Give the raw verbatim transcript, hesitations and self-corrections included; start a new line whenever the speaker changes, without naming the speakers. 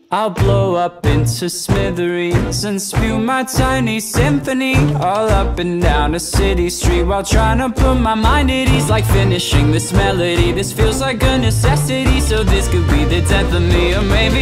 I'll blow up into smithereens and spew my tiny symphony all up and down a city street, while trying to put my mind at ease. Like finishing this melody, this feels like a necessity. So this could be the death of me, or maybe